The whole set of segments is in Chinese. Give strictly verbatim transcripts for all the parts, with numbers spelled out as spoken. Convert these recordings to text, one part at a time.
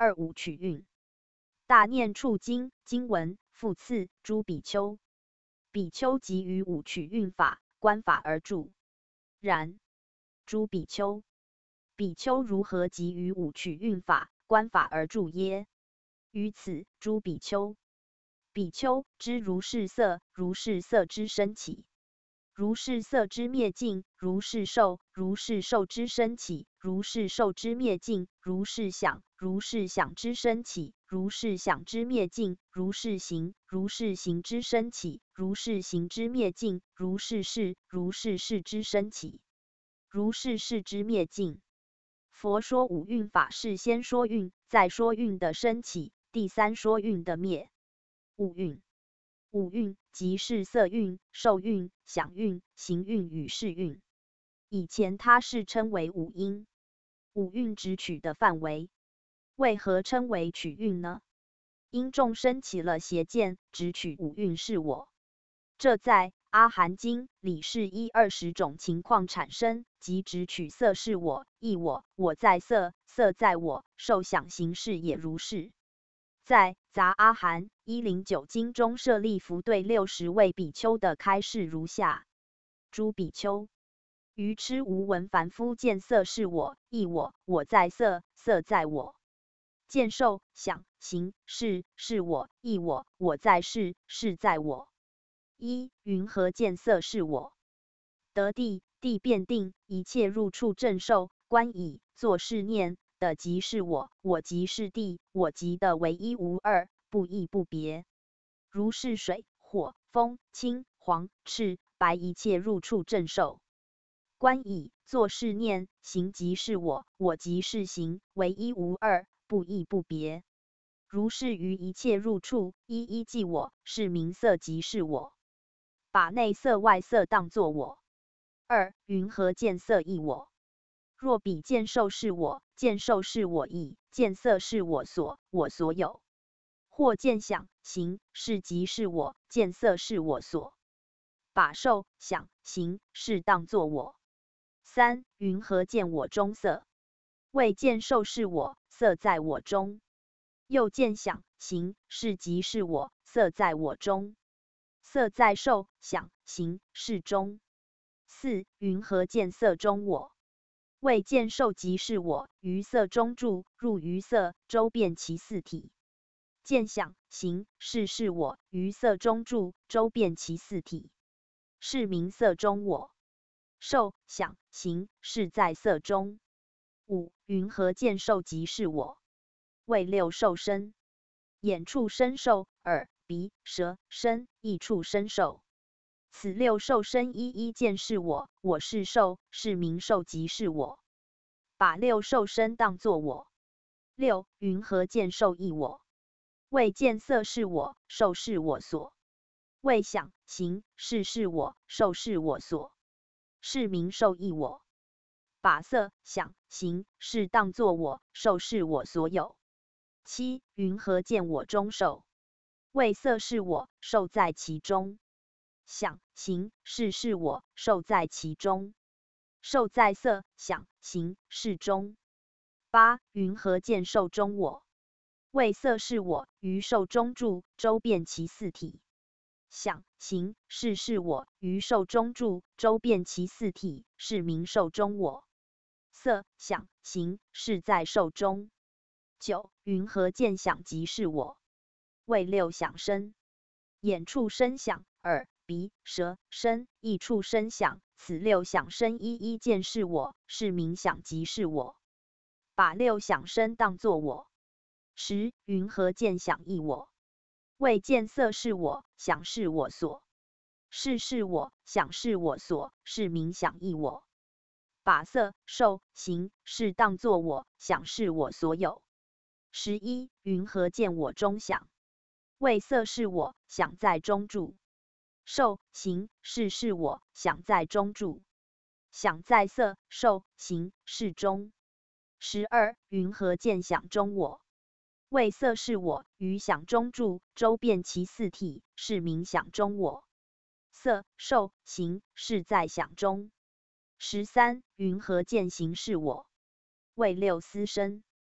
二五取运。大念处经经文复次诸比丘，比丘即于五取运法观法而住。然诸比丘，比丘如何即于五取运法观法而住耶？于此诸比丘，比丘知如是色，如是色之生起，如是色之灭尽，如是受，如是受之生起，如是受之灭尽，如是想，如是想之生起，如是想之灭尽，如是行，如是行之生起，如是行之灭尽，如是事，如是事之生起，如是事之灭尽。佛说五蕴法是先说蕴，再说蕴的生起，第三说蕴的灭。五蕴，五蕴即是色蕴、受蕴、想蕴、行蕴与识蕴。以前它是称为五因，五蕴直取的范围。为何称为取蕴呢？因众生起了邪见，直取五蕴是我。这在阿含经里是一二十种情况产生，即直取色是我、亦我、我在色、色在我、受想行识也如是。在杂阿含一零九经中，舍利弗对六十位比丘的开示如下：诸比丘，愚痴无闻凡夫见色是我、亦我、我在色、色在我；见受想行识是我、亦我、我在识、识在我。一云何见色是我？得地，地便定，一切入处正受，观已，作是念的即是我，我即是地，我即的唯一无二，不异不别。如是水、火、风、青、黄、赤、白，一切入处正受。观已，作是念，行即是我，我即是行，唯一无二，不异不别。如是于一切入处，一一即我，是名色即是我。把内色外色当作我。二云何见色亦我？若彼见受是我，见受是我意，见色是我所，我所有；或见想行识即是我，见色是我所。把受想行识当作我。三云何见我中色？谓见受是我，色在我中；又见想行识即是我，色在我中。色在受想行识中。四云何见色中我？谓见受即是我，于色中住，入于色，周遍其四体；见想行识是我，于色中住，周遍其四体，是名色中我。受想行识在色中。五云何见受即是我？谓六受身：眼处身受，耳鼻舌身意处身受。此六受身一一见是我，我是受，是名受即是我。把六受身当作我。六云何见受亦我？谓见色是我，受是我所；谓想行识是我，受是我所，是名受亦我。把色想行识当作我，受是我所有。七云何见我中受？谓色是我，受在其中；想行识是我，受在其中，受在色想行识中。八云何见受中我？谓色是我，于受中住，周遍其四体；想行识是我，于受中住，周遍其四体，是名受中我。色想行识在受中。九云何见想即是我？谓六想身：眼处身想，耳鼻舌身意处身想，此六想身一一见是我，是名想即是我。把六想身当作我。十云何见想亦我？谓见色是我，想是我所；识是我，想是我所，是名想亦我。把色受行识当作我，想是我所有。十一云何见我中想？谓色是我，想在中住；受行识是我，想在中住；想在色受行识中。十二云何见想中我？谓色是我，于想中住，周遍其四体，是名想中我。色受行识在想中。十三云何见行是我？谓六思身：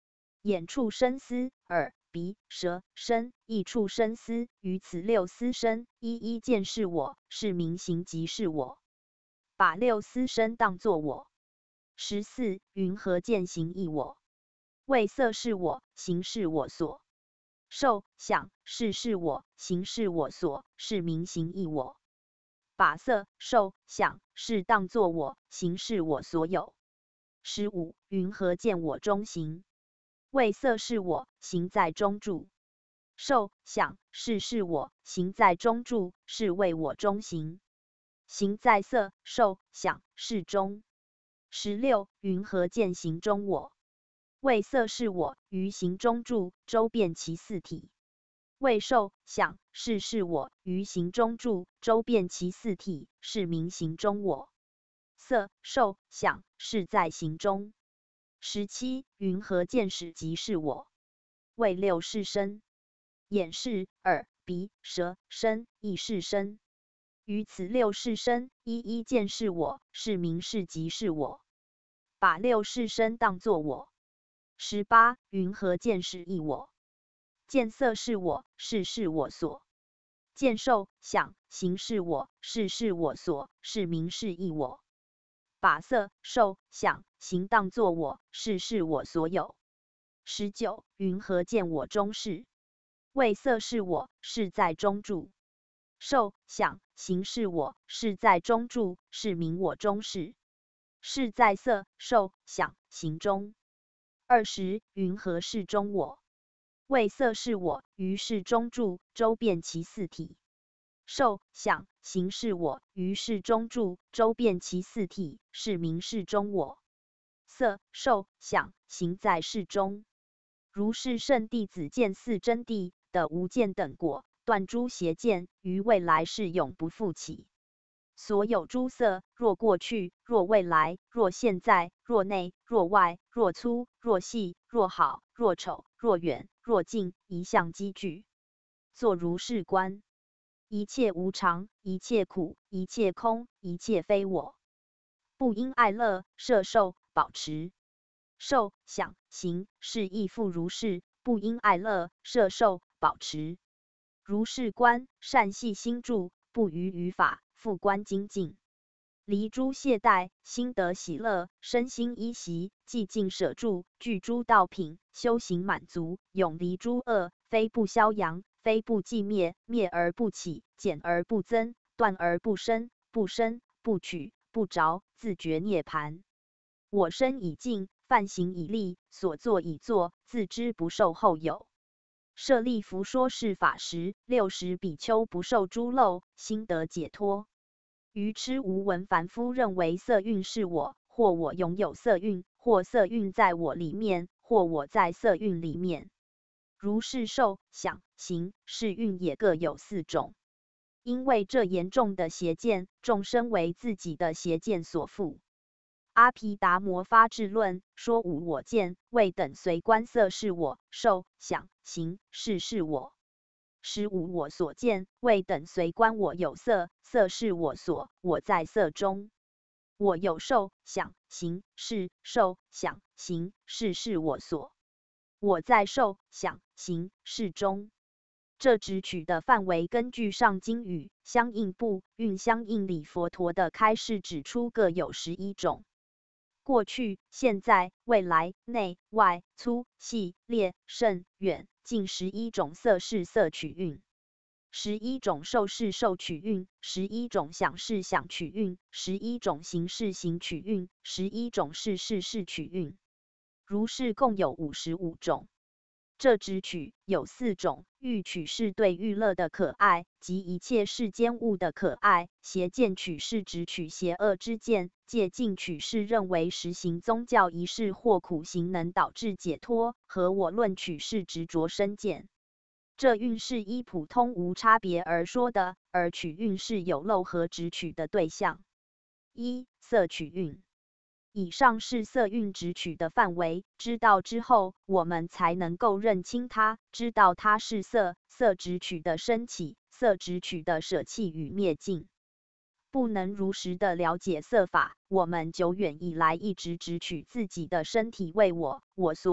眼处生丝，耳、鼻、舌、身亦处生丝，于此六丝身，一一见是我，是名行即是我。把六丝身当作我。十四云何见行亦我？味色是我，行是我所。受想事是我，行是我所，是名行亦我。把色、受、想、事当作我，行是我所有。十五云何见我中行？味色是我，行在中住。受想事是我，行在中住，是谓我中行。行在色、受、想、事中。十六云何见行中我？味色是我，于行中住，周遍其四体。味受想事是我，于行中住，周遍其四体，是名行中我。色、受、想、事在行中。十七云何见始即是我？味六是身。眼是、耳、鼻、舌、身亦是身。于此六是身，一一见是我，是名是即是我。把六是身当作我。十八云何见是亦我？见色是我，事是我所。见受想行是我，事是我所，是名是亦我。把色、受、想、行当作我，事是我所有。十九云何见我中事？味色是我，事在中住。受想行是我，事在中住，是名我中事。事在色、受、想、行中。二十云何事中我？味色是我，于事中住，周遍其四体。受想行是我，于事中住，周遍其四体，是名事中我。色受想行在事中。如是圣弟子见四真谛的无见等果，断诸邪见，于未来世永不复起。所有诸色，若过去，若未来，若现在，若内，若外，若粗，若细，若好，若丑，若远，若近，一向积聚。作如是观。一切无常，一切苦，一切空，一切非我。不因爱乐摄受保持。受想行识亦复如是，不因爱乐摄受保持。如是观，善系心住，不逾于法，复观精进。离诸懈怠，心得喜乐，身心依习，寂静舍住，具诸道品，修行满足，永离诸恶，非不消扬，非不寂灭，灭而不起，减而不增，断而不生，不生不取，不着，自觉涅槃。我身已尽，犯行已立，所作已作，自知不受后有。舍利弗说是法时，六十比丘不受诸漏，心得解脱。愚痴无闻凡夫认为色蕴是我，或我拥有色蕴，或色蕴在我里面，或我在色蕴里面。如是受想行识蕴也各有四种。因为这严重的邪见，众生为自己的邪见所缚。阿毗达摩发智论说无我见，谓等随观色是我，受想行识是我。实无我所见，谓等随观我有色，色是我所，我在色中。我有受想行识，受想行识是我所，我在受想行识中。这直取的范围根据上经语相应部蕴相应理佛陀的开示指出各有十一种。过去、现在、未来、内外、粗细、劣甚远近十一种色是色取蕴，十一种受是受取蕴，十一种想是想取蕴，十一种行是行取蕴，十一种事是事取蕴。如是共有五十五种。这直取有四种：欲取是对欲乐的可爱，及一切世间物的可爱；邪见取是指取邪恶之见；戒禁取是认为实行宗教仪式或苦行能导致解脱；和我论取是执着身见。这蕴是依普通无差别而说的，而取蕴是有漏和直取的对象。一、色取蕴。以上是色蕴直取的范围，知道之后，我们才能够认清它，知道它是色，色直取的升起，色直取的舍弃与灭尽。不能如实的了解色法，我们久远以来一直直取自己的身体为我，我所有，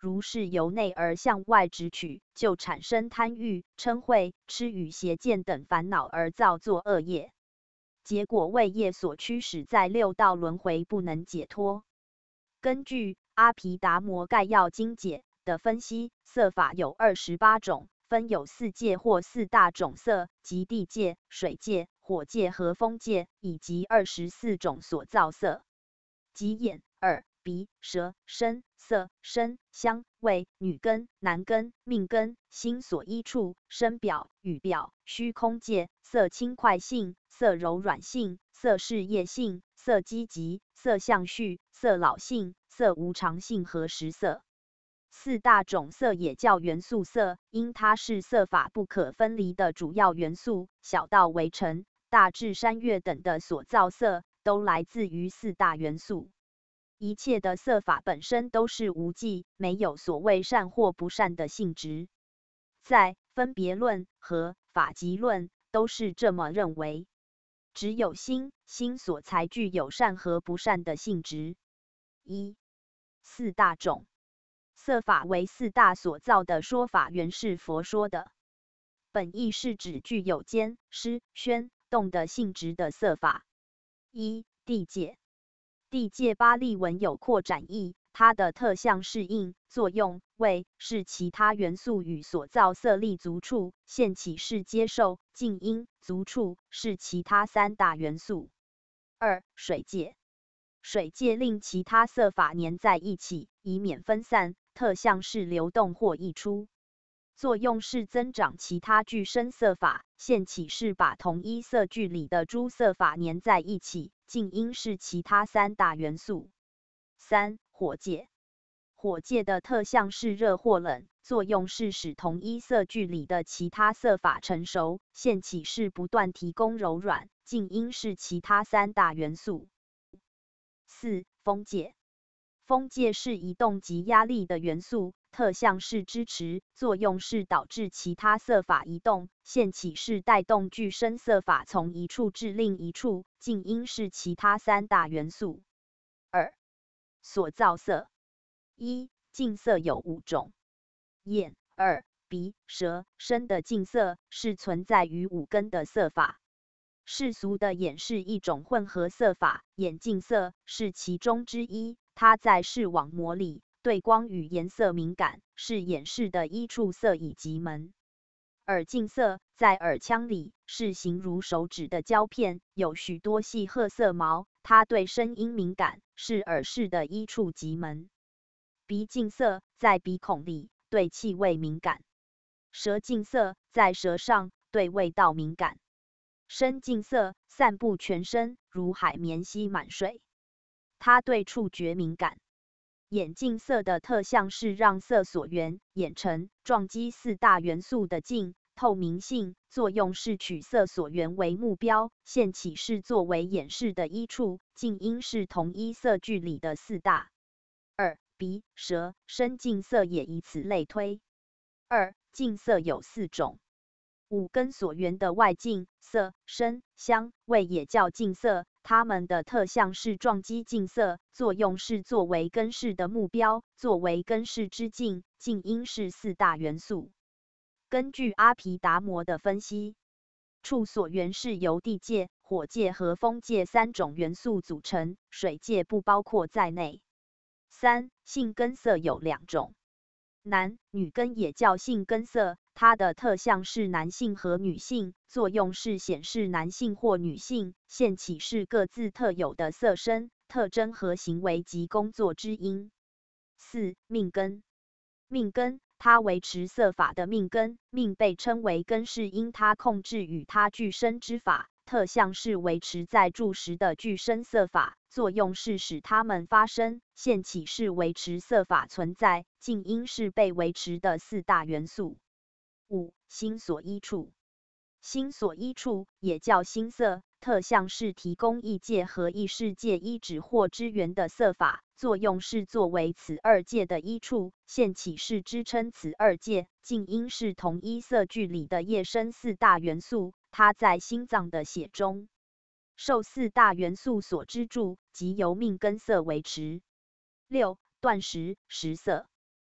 如是由内而向外直取，就产生贪欲、嗔恚、痴与邪见等烦恼而造作恶业，结果为业所驱使，在六道轮回不能解脱。根据《阿毗达摩概要经解》的分析，色法有二十八种，分有四界或四大种色，即地界、水界、火界和风界，以及二十四种所造色，即眼、耳、鼻、舌、身、色、声、香、味、女根、男根、命根、心所依处、声表、语表、虚空界、色轻快性、色柔软性、色事业性、色积极、色相续、色老性、色无常性和实色。四大种色也叫元素色，因它是色法不可分离的主要元素。小到微尘、大至山岳等的所造色，都来自于四大元素。一切的色法本身都是无记，没有所谓善或不善的性质。在分别论和法集论都是这么认为，只有心，心所才具有善和不善的性质。一、四大种色法为四大所造的说法，原是佛说的，本意是指具有坚、湿、宣、动的性质的色法。一、地界。地界巴利文有扩展义，它的特相是应、作用、味，是其他元素与所造色立足处，现起是接受、静音、足处，是其他三大元素。二、水界。水界令其他色法粘在一起，以免分散，特相是流动或溢出，作用是增长其他具身色法，现起是把同一色句里的诸色法粘在一起，静音是其他三大元素。三、火界。火界的特相是热或冷，作用是使同一色句里的其他色法成熟，现起是不断提供柔软，静音是其他三大元素。四、风界。风界是移动及压力的元素，特相是支持，作用是导致其他色法移动，现起是带动具身色法从一处至另一处，静音是其他三大元素。二、所造色。一、净色有五种，眼、耳、鼻、舌、身的净色是存在于五根的色法。世俗的眼是一种混合色法，眼净色是其中之一，它在视网膜里，对光与颜色敏感，是眼视的依处色以及门。耳净色在耳腔里，是形如手指的胶片，有许多细褐色毛，它对声音敏感，是耳视的依处及门。鼻净色在鼻孔里，对气味敏感。舌净色在舌上，对味道敏感。身净色散布全身，如海绵吸满水，它对触觉敏感。眼净色的特相是让色所缘、眼尘、撞击四大元素的净、透明性，作用是取色所缘为目标，现起是作为眼视的依处，静音是同一色句里的四大。二、鼻、舌、身净色也以此类推。二、净色有四种。五根所缘的外境，色、声、香、味也叫净色，它们的特相是撞击净色，作用是作为根识的目标，作为根识之境，静音是四大元素。根据阿毗达摩的分析，处所缘是由地界、火界和风界三种元素组成，水界不包括在内。三、性根色有两种，男女根也叫性根色，它的特相是男性和女性，作用是显示男性或女性，现起是各自特有的色身、特征和行为及工作之因。四、命根。命根，它维持色法的命根，命被称为根，是因它控制与它具身之法，特相是维持在住时的具身色法，作用是使它们发生，现起是维持色法存在，静音是被维持的四大元素。五、心所依处。心所依处也叫心色，特相是提供异界和异世界依止或支援的色法，作用是作为此二界的依处，现起是支撑此二界，静音是同一色句里的业身四大元素，它在心脏的血中，受四大元素所支柱，即由命根色维持。六、断食、食色。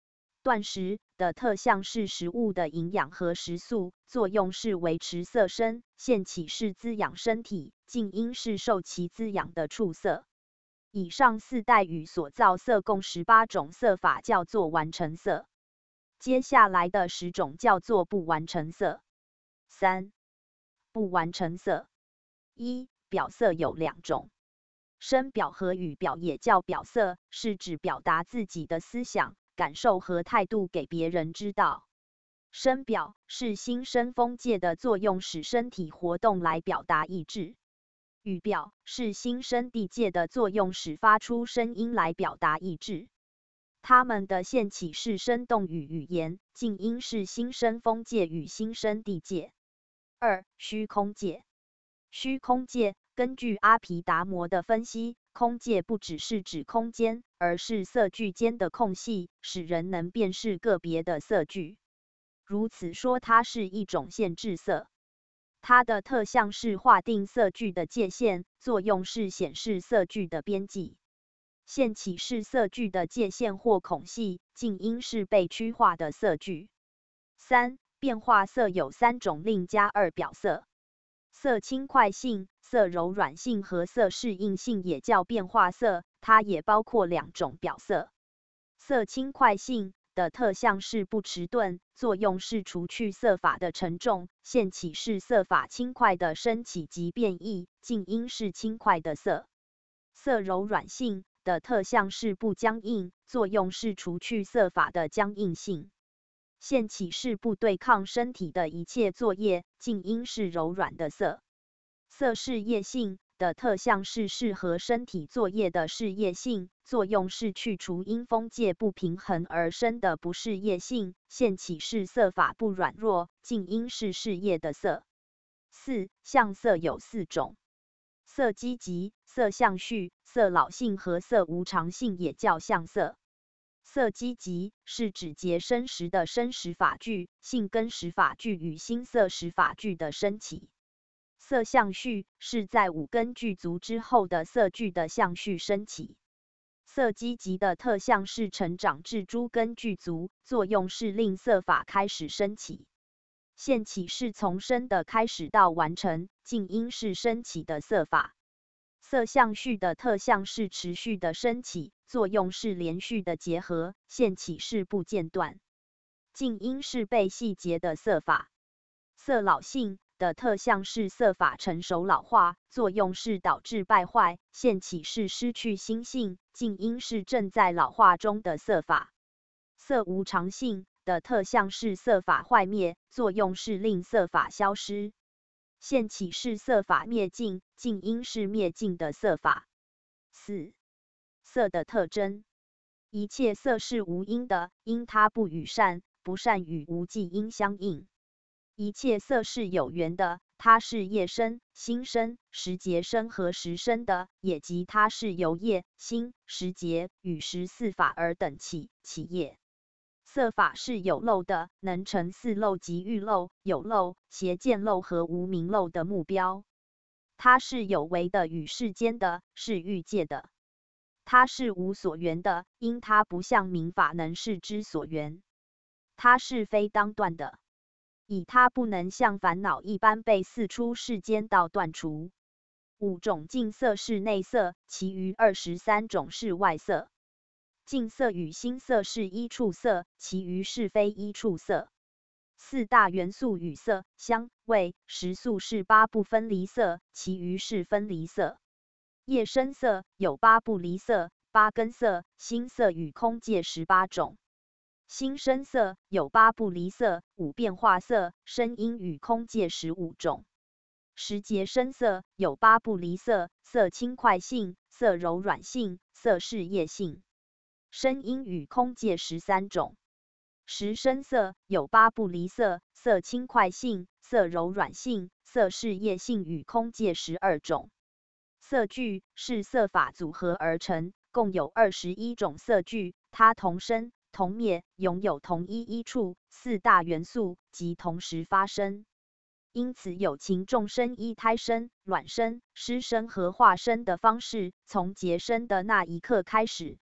断食的特项是食物的营养和食素，作用是维持色身，现起是滋养身体，静因是受其滋养的触色。以上四代语所造色共十八种色法叫做完成色，接下来的十种叫做不完成色。三、不完成色。一、表色有两种，声表和语表也叫表色，是指表达自己的思想、感受和态度给别人知道。声表是心声风界的作用，使身体活动来表达意志。语表是心声地界的作用，使发出声音来表达意志。它们的现起是生动与语言，静音是心声风界与心声地界。二、虚空界。虚空界根据阿毗达摩的分析，空界不只是指空间，而是色距间的空隙，使人能辨识个别的色距。如此说，它是一种限制色。它的特项是划定色距的界限，作用是显示色距的边际。现起是色距的界限或孔隙，静音是被区划的色距。三、变化色有三种，另加二表色。色轻快性、色柔软性和色适应性也叫变化色，它也包括两种表色。色轻快性的特项是不迟钝，作用是除去色法的沉重，现起是色法轻快的升起及变异，静音是轻快的色。色柔软性的特项是不僵硬，作用是除去色法的僵硬性。现起是不对抗身体的一切作业，静音是柔软的色。色适业性的特项是适合身体作业的适业性，作用是去除因风界不平衡而生的不适业性，现起是色法不软弱，静音是适业的色。四、相色有四种，色积极、色相续、色老性和色无常性也叫相色。色积极是指结生时的生时法具、性根时法具与心色时法具的升起。色相续是在五根具足之后的色具的相续升起。色积极的特项是成长至诸根具足，作用是令色法开始升起。现起是从生的开始到完成，静音是升起的色法。色相续的特项是持续的升起，作用是连续的结合，现起是不间断。静音是被细节的色法。色老性的特项是色法成熟老化，作用是导致败坏，现起是失去心性，静音是正在老化中的色法。色无常性的特项是色法坏灭，作用是令色法消失。现起是色法灭尽，静音是灭尽的色法。四、色的特征。一切色是无因的，因它不与善、不善与无记因相应。一切色是有缘的，它是业生、心生、时节生和时生的，也即它是由业、心、时节与时四法而等起起业。色法是有漏的，能成四漏及欲漏、有漏、邪见漏和无明漏的目标。它是有为的，与世间的，是欲界的。它是无所缘的，因它不像明法能视之所缘。它是非当断的，以它不能像烦恼一般被四出世间道断除。五种净色是内色，其余二十三种是外色。净色与心色是一处色，其余是非一处色。四大元素与色、香、味、食素是八不分离色，其余是分离色。业生色有八不离色、八根色、心色与空界十八种。心生色有八不离色、五变化色、声音与空界十五种。时节生色有八不离色、色轻快性、色柔软性、色适业性。声音与空界十三种。时生色有八不离色、色轻快性、色柔软性、色适业性与空界十二种。色聚是色法组合而成，共有二十一种色聚，它同生、同灭，拥有同一一处，四大元素及同时发生。因此有情众生依胎生、卵生、湿生和化生的方式，从结生的那一刻开始，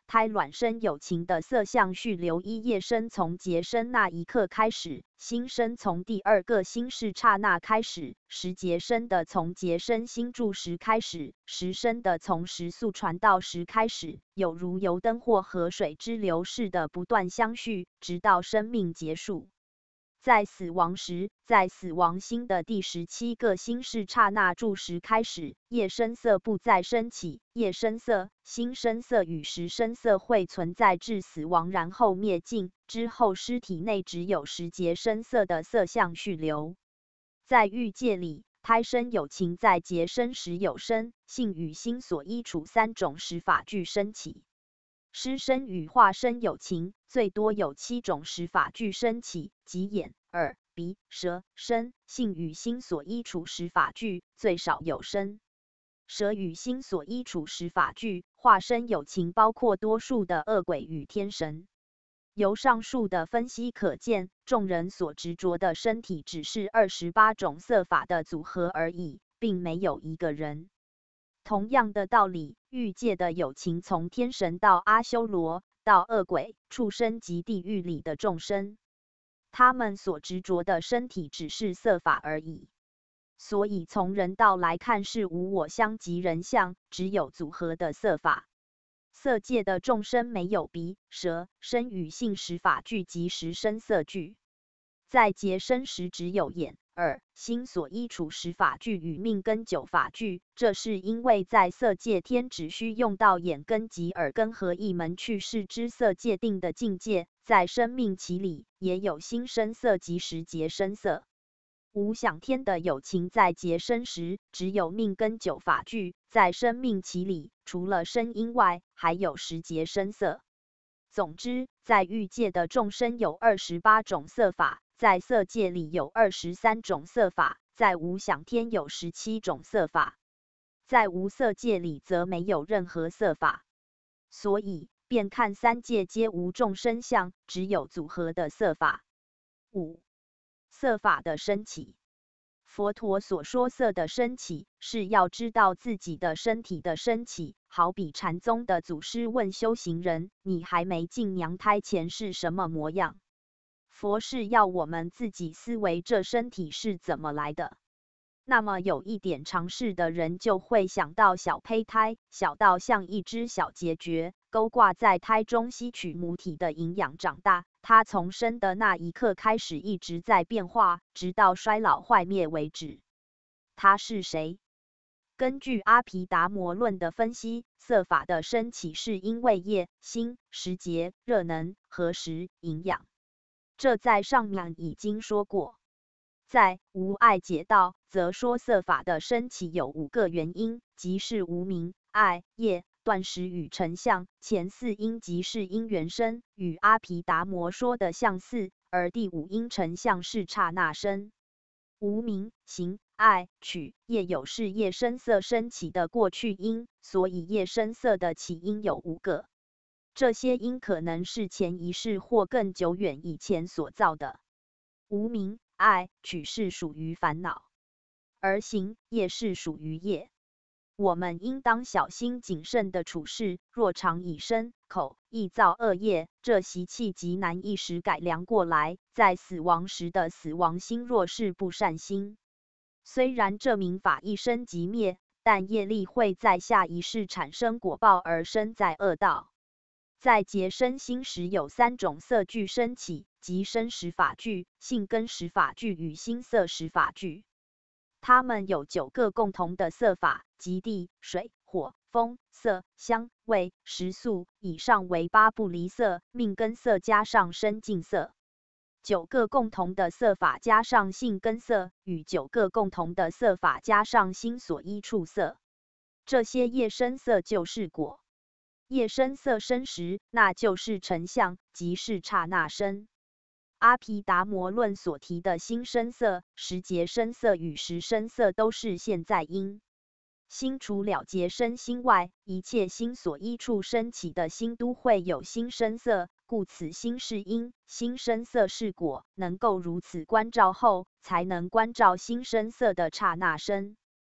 胎卵生有情的色相序流一业生从结生那一刻开始，心生从第二个心事刹那开始，时结生的从结生心住时开始，时生的从时速传到时开始，有如油灯或河水之流似的不断相续，直到生命结束。在死亡时，在死亡心的第十七个心事刹那住时开始，业声色不再升起，业声色、心声色与时声色会存在至死亡，然后灭尽。之后尸体内只有时结声色的色相续流。在欲界里，胎生有情在结生时有身、性与心所依处三种识法具升起。尸身与化身有情，最多有七种识法具升起，即眼、耳、鼻、舌、身、性与心所依处识法具，最少有身、舌与心所依处识法具。化身有情包括多数的恶鬼与天神。由上述的分析可见，众人所执着的身体只是二十八种色法的组合而已，并没有一个人。同样的道理，欲界的有情从天神到阿修罗，到恶鬼、畜生及地狱里的众生，他们所执着的身体只是色法而已。所以从人道来看是无我相及人相，只有组合的色法。色界的众生没有鼻、舌、身与性识法具及识声色具，在结生时只有眼、耳、心所依处识法具与命根九法具，这是因为在色界天只需用到眼根及耳根合一门去视之色界定的境界，在生命期里也有心声色及时结生色。无想天的有情在结生时只有命根九法具，在生命期里除了声音外，还有时结生色。总之，在欲界的众生有二十八种色法，在色界里有二十三种色法，在无想天有十七种色法，在无色界里则没有任何色法。所以，便看三界皆无众生相，只有组合的色法。五、色法的升起。佛陀所说色的升起，是要知道自己的身体的升起。好比禅宗的祖师问修行人：你还没进娘胎前是什么模样？佛是要我们自己思维这身体是怎么来的。那么有一点常识的人就会想到小胚胎，小到像一只小孑孓，勾挂在胎中吸取母体的营养长大。它从生的那一刻开始一直在变化，直到衰老坏灭为止。它是谁？根据阿毗达摩论的分析，色法的升起是因为业、心、时节、热能、和时、营养。这在上面已经说过。在无碍解道，则说色法的升起有五个原因，即是无明、爱、业、断食与成相。前四因即是因缘生，与阿毗达摩说的相似，而第五因成相是刹那生。无明、行、爱、取、业有是业声色升起的过去因，所以业声色的起因有五个。这些因可能是前一世或更久远以前所造的。无明、爱、取是属于烦恼，而行、业是属于业。我们应当小心谨慎的处事，若常以身、口、意造恶业，这习气极难一时改良过来。在死亡时的死亡心若是不善心，虽然这名法一生即灭，但业力会在下一世产生果报而生在恶道。在结生心时有三种色具升起，即身识法具、性根识法具与心色识法具。它们有九个共同的色法，即地、水、火、风、色、香、味、食宿，以上为八不离色，命根色加上身净色。九个共同的色法加上性根色，与九个共同的色法加上心所依处色，这些业声色就是果。业声色生时，那就是成相，即是刹那生。阿毗达摩论所提的心声色、时节声色与时声色都是现在因。心除了结生心外，一切心所依处升起的心都会有心声色，故此心是因，心声色是果。能够如此观照后，才能观照心声色的刹那生。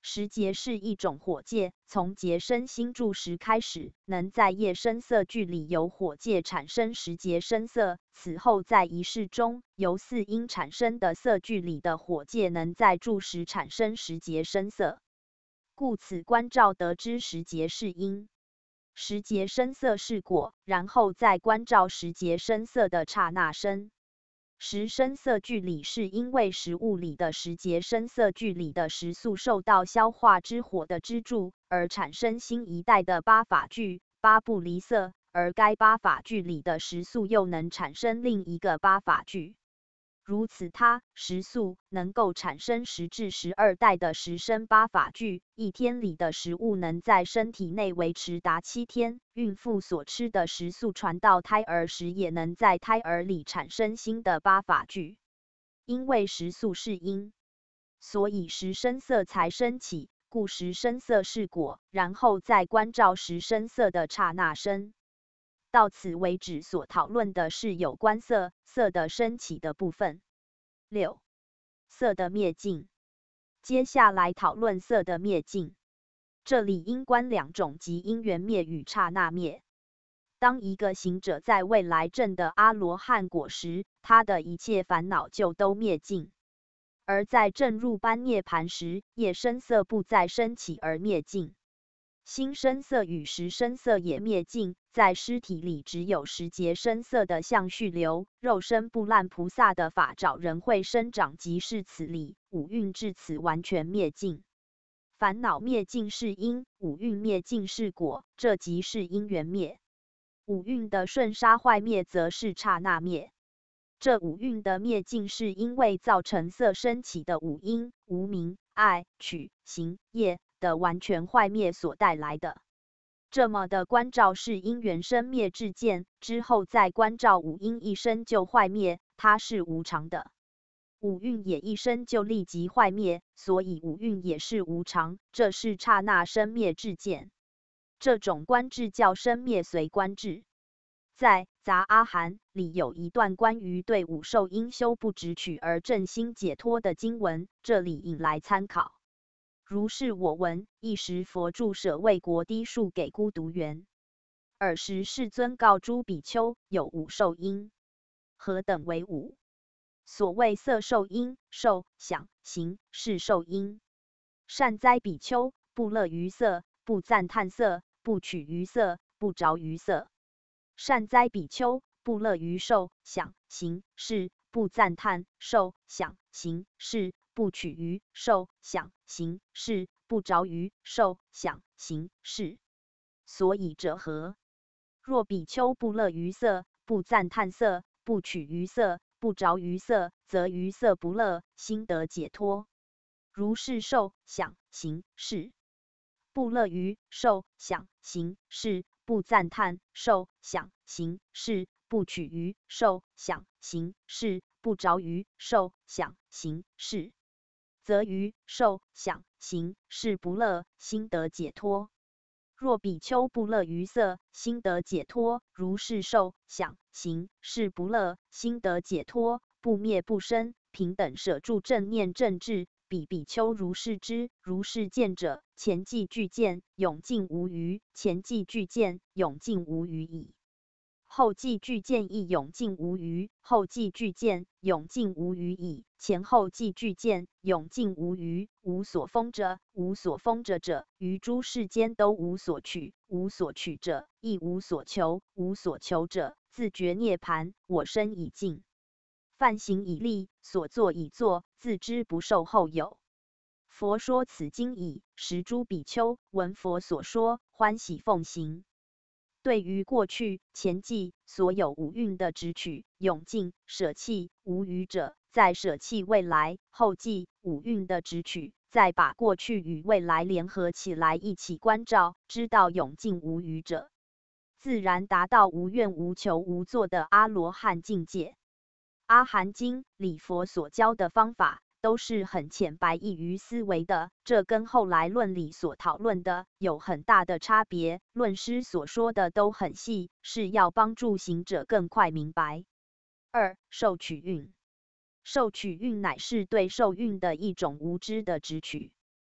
时节是一种火界，从节生星柱时开始，能在夜深色距里由火界产生时节生色，此后在一世中，由四阴产生的色距里的火界能在柱时产生时节生色，故此观照得知时节是因，时节生色是果，然后在观照时节生色的刹那生。时生色距里是因为食物里的时节生色距里的食素受到消化之火的支柱，而产生新一代的八法聚，八不离色，而该八法聚里的食素又能产生另一个八法聚。如此它食素能够产生十至十二代的十生八法聚，一天里的食物能在身体内维持达七天，孕妇所吃的食素传到胎儿时也能在胎儿里产生新的八法聚。因为食素是因，所以时生色才生起，故时生色是果，然后再观照时生色的刹那生。到此为止，所讨论的是有关色、色的升起的部分。六、色的灭尽。接下来讨论色的灭尽。这里应观两种，即因缘灭与刹那灭。当一个行者在未来证的阿罗汉果时，他的一切烦恼就都灭尽；而在证入般涅盘时，业声色不再升起而灭尽。心声色与时声色也灭尽，在尸体里只有时节声色的相续流，肉身不烂菩萨的法爪仍会生长，即是此理，五蕴至此完全灭尽。烦恼灭尽是因，五蕴灭尽是果，这即是因缘灭。五蕴的瞬杀坏灭则是刹那灭。这五蕴的灭尽是因为造成色升起的五因无明、爱、取、行、业的完全坏灭所带来的。这么的观照是因缘生灭至见，之后再观照五因一生就坏灭，它是无常的。五蕴也一生就立即坏灭，所以五蕴也是无常，这是刹那生灭至见。这种观智叫生灭随观智。在杂阿含里有一段关于对五受因修不执取而正心解脱的经文，这里引来参考。如是我闻，一时佛住舍卫国低树给孤独园。尔时世尊告诸比丘，有五受因，何等为五？所谓色受因、受、想、行、识受因。善哉比丘，不乐于色，不赞叹色，不取于色，不着于色。善哉比丘，不乐于受、想、行、识，不赞叹受、想、行、识，不取于受、想、行、识，不着于受、想、行、识。所以者何？若比丘不乐于色，不赞叹色，不取于色，不着于色，则于色不乐，心得解脱。如是受、想、行、识。不乐于受、想、行、识，不赞叹受、想、行、识，不取于受、想、行、识，不着于受、想、行、识，则于受、想、行、识不乐，心得解脱。若比丘不乐于色，心得解脱；如是受、想、行、识不乐，心得解脱，不灭不生，平等舍住正念正智。彼比丘如是知，如是见者，前记俱见，永尽无余；前记俱见，永尽无余矣。后记俱见亦永尽无余，后记俱见，永尽无余矣。前后记俱见，永尽无余。无所封者，无所封者者，于诸世间都无所取，无所取者，亦无所求，无所求者，自觉涅槃。我身已尽。犯行已立，所作已作，自知不受后有。佛说此经已，时诸比丘闻佛所说，欢喜奉行。对于过去、前记所有五蕴的执取、永尽、舍弃、无余者，再舍弃未来、后记五蕴的执取，再把过去与未来联合起来一起观照，知道永尽无余者，自然达到无怨无求无作的阿罗汉境界。阿含经里佛所教的方法都是很浅白易于思维的，这跟后来论理所讨论的有很大的差别。论师所说的都很细，是要帮助行者更快明白。二、受取蕴。受取蕴乃是对受蕴的一种无知的执取。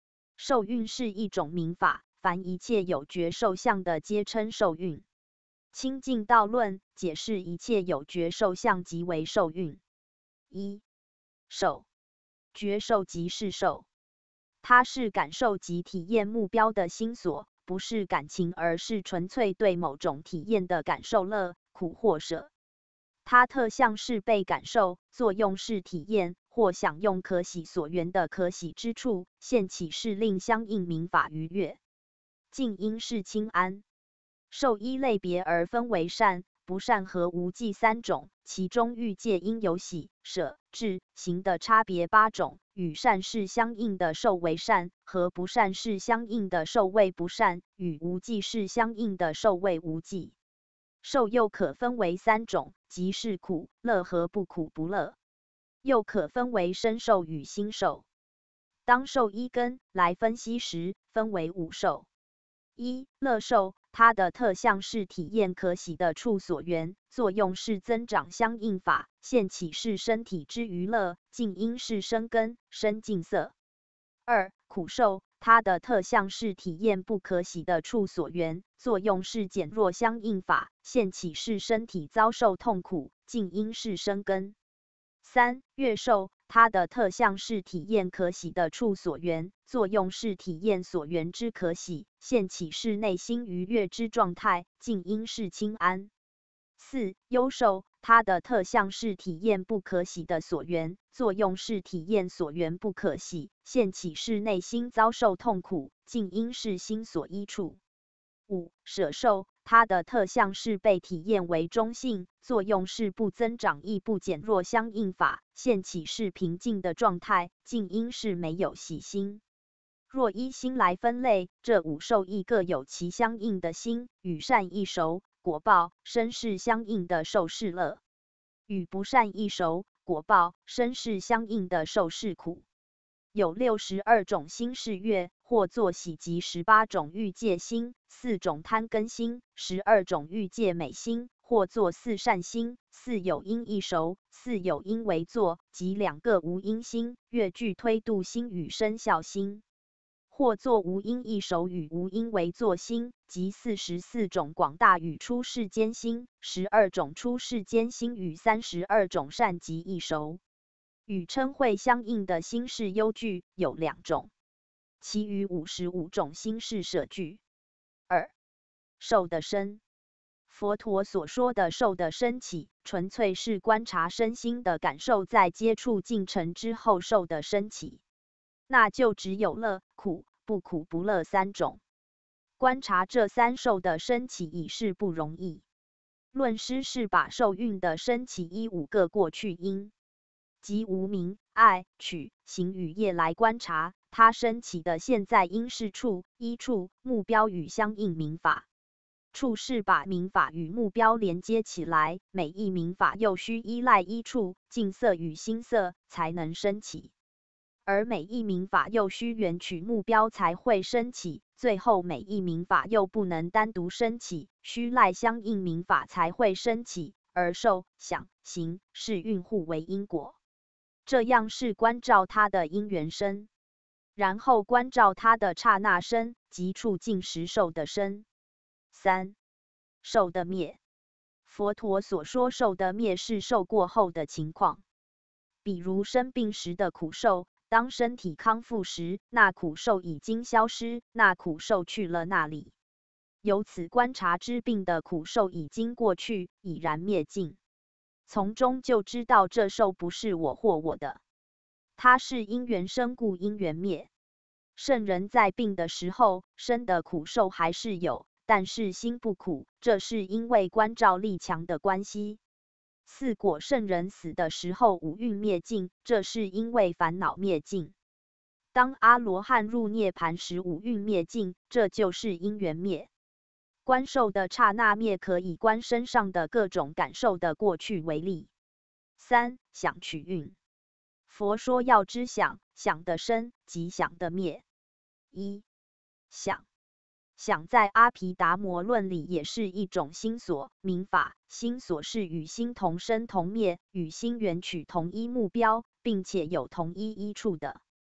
受运是一种民法，凡一切有觉受相的，皆称受运。清净道论解释一切有觉受相即为受运。一、受，觉受即是受，它是感受及体验目标的心所，不是感情，而是纯粹对某种体验的感受乐、苦或舍。它特相是被感受，作用是体验或享用可喜所缘的可喜之处，现起是令相应民法愉悦。静因是清安。受依类别而分为善、不善和无记三种，其中欲界因有喜、舍、智、行的差别八种，与善事相应的受为善，和不善事相应的受为不善，与无记事相应的受为无记。受又可分为三种，即是苦、乐和不苦不乐，又可分为身受与心受。当受一根来分析时，分为五受。一、乐受，它的特相是体验可喜的处所缘，作用是增长相应法，现起是身体之娱乐，静因是生根、生净色。二、苦受，它的特相是体验不可喜的处所缘，作用是减弱相应法，现起是身体遭受痛苦，静因是生根。三、乐受，它的特相是体验可喜的处所缘，作用是体验所缘之可喜，现起是内心愉悦之状态，静因是清安。四、忧受，它的特相是体验不可喜的所缘，作用是体验所缘不可喜，现起是内心遭受痛苦，静因是心所依处。五、舍受，它的特相是被体验为中性，作用是不增长亦不减弱相应法，现起是平静的状态，静因是没有喜心。若依心来分类，这五受亦各有其相应的心，与善易熟、果报、身是相应的受是乐，与不善易熟、果报、身是相应的受是苦。有六十二种心是悦，或作喜及十八种欲界心，四种贪根心，十二种欲界美心，或作四善心，四有因易熟，四有因为作，及两个无因心，悦具推度心与生孝心。或作无因易熟与无因为作心，及四十四种广大与出世间心，十二种出世间心与三十二种善及易熟。与嗔恚相应的心是忧具，有两种，其余五十五种心是舍具。二、受的身。佛陀所说的受的身起，纯粹是观察身心的感受在接触进程之后受的身起，那就只有乐、苦、不苦不乐三种。观察这三受的身起已是不容易。论师是把受运的身起依五个过去因，即无明、爱、取、行与业来观察，它升起的现在因是处、依处、目标与相应民法。处是把民法与目标连接起来，每一民法又需依赖依处、境色与心色才能升起，而每一民法又需缘取目标才会升起，最后每一民法又不能单独升起，需赖相应民法才会升起，而受、想、行是运互为因果。这样是观照它的因缘身，然后观照它的刹那身及处境时受的身。三、受的灭。佛陀所说受的灭是受过后的情况，比如生病时的苦受，当身体康复时，那苦受已经消失，那苦受去了那里。由此观察之病的苦受已经过去，已然灭尽。从中就知道这受不是我或我的，它是因缘生故因缘灭。圣人在病的时候，生的苦受还是有，但是心不苦，这是因为观照力强的关系。四果圣人死的时候五蕴灭尽，这是因为烦恼灭尽。当阿罗汉入涅盘时五蕴灭尽，这就是因缘灭。观受的刹那灭可以观身上的各种感受的过去为例。三、想取蕴。佛说要知想，想的生即想的灭。一、想。想在阿毗达摩论里也是一种心所、民法。心所是与心同生同灭，与心缘取同一目标，并且有同一依处的。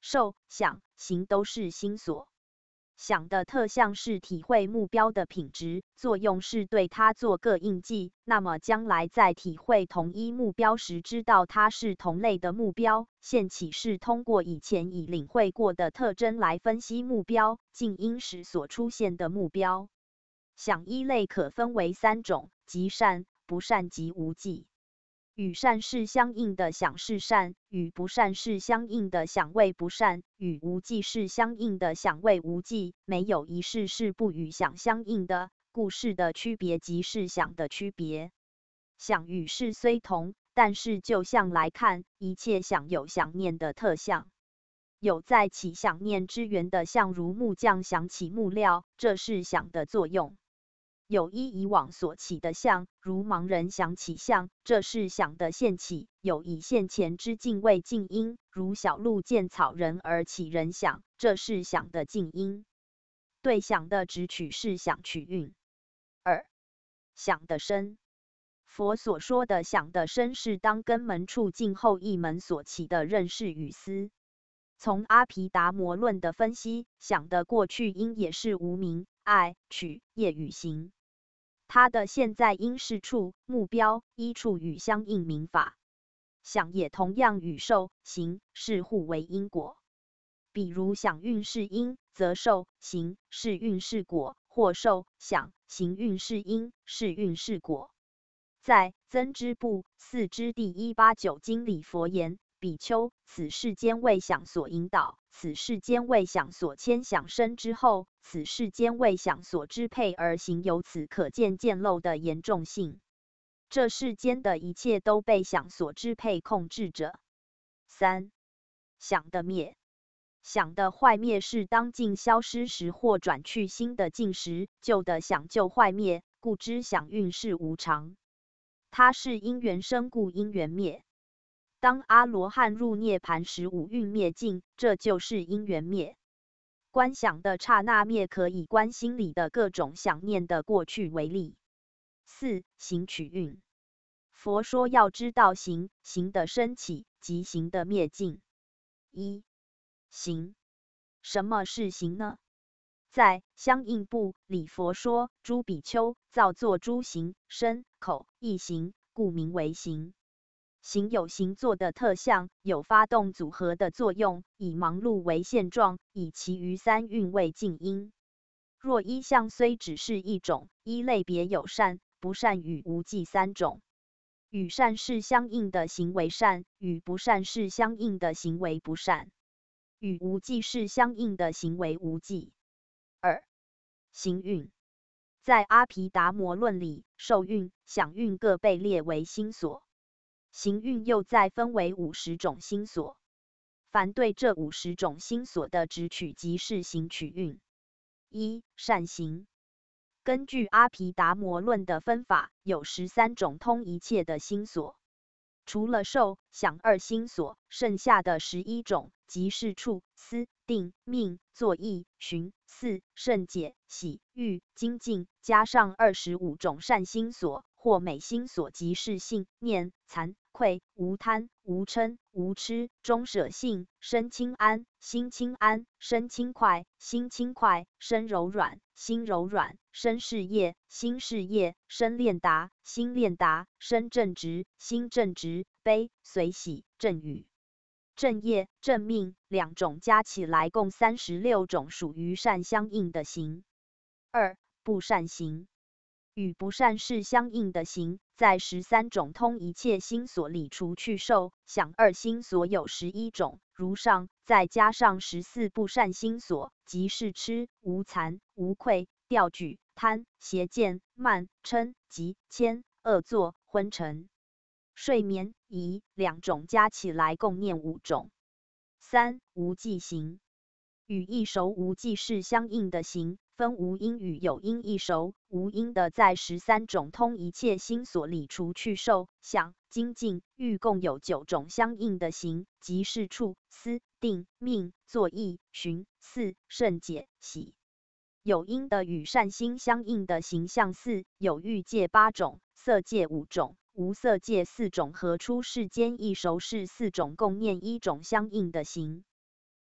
受、想、行都是心所。想的特相是体会目标的品质，作用是对它做个印记。那么将来在体会同一目标时，知道它是同类的目标。现起是通过以前已领会过的特征来分析目标静因时所出现的目标。想一类可分为三种，即善、不善及无记。与善是相应的想是善，与不善是相应的想谓不善，与无记是相应的想谓无记。没有一事是不与想相应的，故事的区别即是想的区别。想与事虽同，但是就相来看，一切想有想念的特相。有在起想念之源的相，如木匠想起木料，这是想的作用。有依以往所起的相，如盲人想起相，这是想的现起；有以现前之境为静因，如小鹿见草人而起人想，这是想的静因。对想的直取是想取运。二、想的生。佛所说的想的生是当根门处境后一门所起的认识与思。从阿毗达摩论的分析，想的过去因也是无明、爱、取、业与行。它的现在因是处、目标、依处与相应名法。想也同样与受、行、是互为因果。比如想运是因，则受、行、是运是果；或受、想、行运是因，是运是果。在增支部四之第一八九经里，佛言：比丘，此世间为想所引导，此世间为想所牵想生之后，此世间为想所支配而行，由此可见见漏的严重性。这世间的一切都被想所支配控制着。三、想的灭。想的坏灭是当境消失时或转去新的境时，旧的想就坏灭，故知想运是无常。它是因缘生故因缘灭。当阿罗汉入涅盘时，五蕴灭尽，这就是因缘灭。观想的刹那灭，可以观心里的各种想念的过去为例。四、行取运。佛说要知道行，行的升起及行的灭尽。一、行。什么是行呢？在相应部里，佛说：诸比丘，造作诸行，身、口、意行，故名为行。行有行作的特相，有发动组合的作用，以忙碌为现状，以其余三运为静因。若一相虽只是一种，依类别有善、不善与无记三种。与善是相应的行为善，与不善是相应的行为不善，与无记是相应的行为无记。二、行运。在阿毗达摩论里，受运、想运各被列为心所。行运又再分为五十种心所。凡对这五十种心所的直取，即是行取运。一、善行。根据阿毗达摩论的分法，有十三种通一切的心所。除了受、想二心所，剩下的十一种，即是处、思、定、命、作意、寻、思、胜解、喜、欲、精进，加上二十五种善心所，或每心所即是信、念、惭、愧、无贪、无嗔、无痴、中舍性、身轻安、心轻安、身轻快、心轻快、身柔软、心柔软、身事业、心事业、身练达、心练达、身正直、心正直、悲、随喜、正语、正业、正命两种加起来共三十六种，属于善相应的行。二、不善行。与不善是相应的行，在十三种通一切心所里，除去受、想二心所有十一种，如上再加上十四不善心所，即是痴、无惭、无愧、调举、贪、邪见、慢、嗔、急、谦、恶作、昏沉、睡眠、疑两种加起来共念五种。三、无记行。与一熟无记是相应的行，分无因与有因一熟。无因的在十三种通一切心所里，除去受、想、精进、欲，共有九种相应的行，即是处、思、定、命、作意、寻、思、胜解、喜。有因的与善心相应的行相四，有欲界八种，色界五种，无色界四种，合出世间一熟是四种，共念一种相应的行。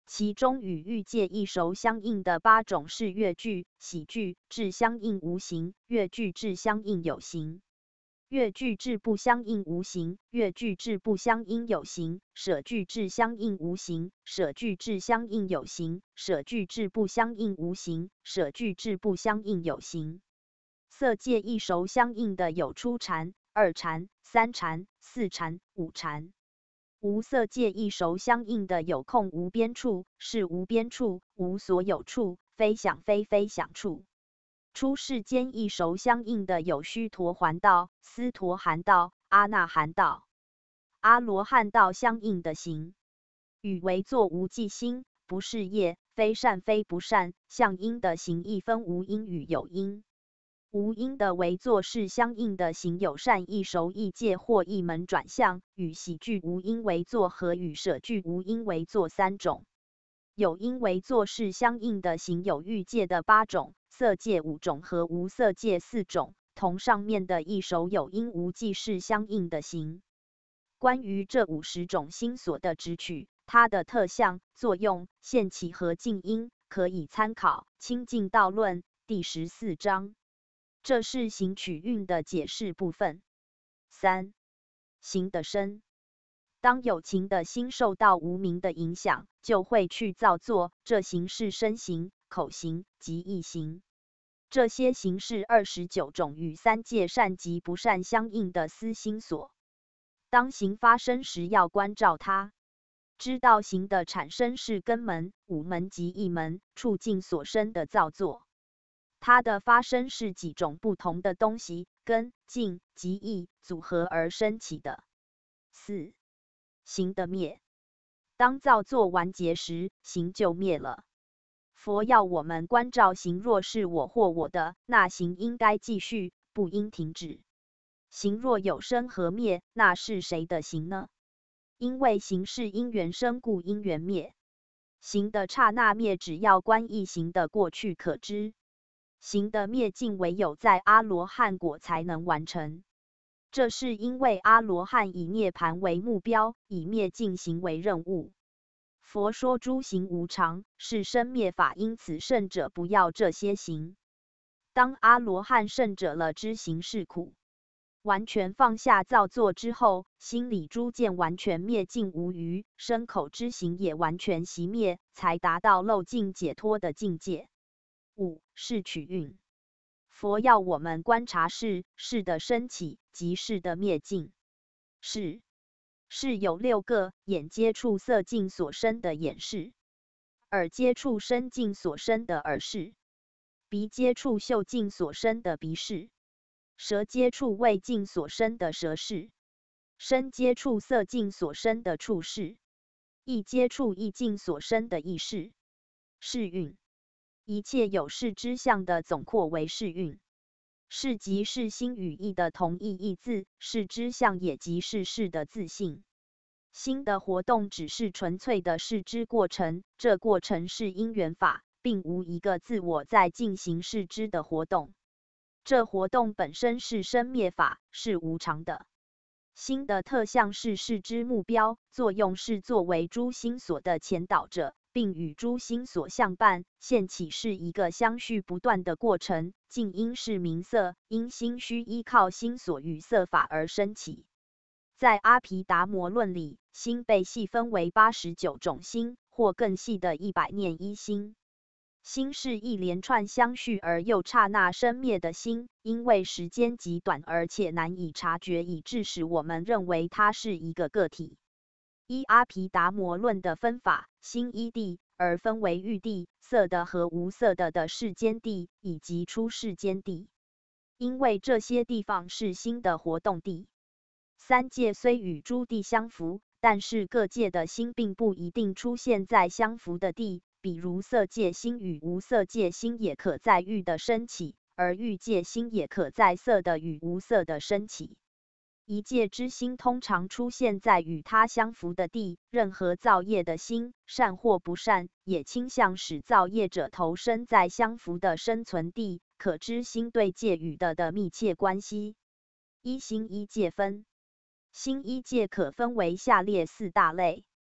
其中与欲界一熟相应的八种是乐具、喜具、智相应无形，乐具智相应有形。乐具智不相应无形，乐具智不相应有形，舍具智相应无形，舍具智相应有形，舍具智不相应无形，舍具智不相应有形。色界一熟相应的有初禅、二禅、三禅、四禅、五禅。无色界一熟相应的有空无边处，是无边处，无所有处，非想非非想处。出世间一熟相应的有须陀洹道、斯陀含道、阿那含道、阿罗汉道相应的行，与为作无记心，不是业，非善非不善，相应的行亦分无因与有因。无因的为作是相应的行有善一熟一界或一门转向，与喜具无因为作和与舍具无因为作三种。有因为作是相应的行有欲界的八种，色界五种和无色界四种，同上面的一熟有因无记是相应的行。关于这五十种心所的直取，它的特相、作用、现起和静因，可以参考《清净道论》第十四章。这是行取运的解释部分。三、行的身。当有情的心受到无明的影响，就会去造作，这行是身行、口行及意行。这些行是二十九种与三界善及不善相应的思心所。当行发生时，要关照它，知道行的产生是根门、五门及一门、处境所生的造作。它的发生是几种不同的东西根、境及意组合而生起的。四、行的灭。当造作完结时，行就灭了。佛要我们关照行，若是我或我的，那行应该继续，不应停止。行若有生和灭，那是谁的行呢？因为行是因缘生，故因缘灭。行的刹那灭，只要观一行的过去可知。行的灭尽唯有在阿罗汉果才能完成，这是因为阿罗汉以涅槃为目标，以灭尽行为任务。佛说诸行无常，是生灭法，因此圣者不要这些行。当阿罗汉圣者了知行是苦，完全放下造作之后，心里诸见完全灭尽无余，身口之行也完全熄灭，才达到漏尽解脱的境界。五、是取运。佛要我们观察是是的升起及是的灭尽。是是有六个：眼接触色境所生的眼识，耳接触声境所生的耳识，鼻接触嗅境所生的鼻识，舌接触味境所生的舌识，身接触色境所生的触识，意接触意境所生的意识。是运。一切有事之相的总括为是运。是即是心与意的同义义字，是之相也即是事的自性。心的活动只是纯粹的事之过程，这过程是因缘法，并无一个自我在进行事之的活动。这活动本身是生灭法，是无常的。心的特相是事之目标，作用是作为诸心所的前导者，并与诸心所相伴，现起是一个相续不断的过程。静因是名色，因心须依靠心所与色法而生起。在阿毗达摩论里，心被细分为八十九种心，或更细的一百念一心。心是一连串相续而又刹那生灭的心，因为时间极短而且难以察觉，以致使我们认为它是一个个体。依阿毗达摩论的分法，心依地而分为欲地、色的和无色的的世间地以及出世间地，因为这些地方是心的活动地。三界虽与诸地相符，但是各界的心并不一定出现在相符的地，比如色界心与无色界心也可在欲的升起，而欲界心也可在色的与无色的升起。一界之心通常出现在与它相符的地，任何造业的心，善或不善，也倾向使造业者投身在相符的生存地，可知心对界与的的密切关系。依心依界分，心依界可分为下列四大类：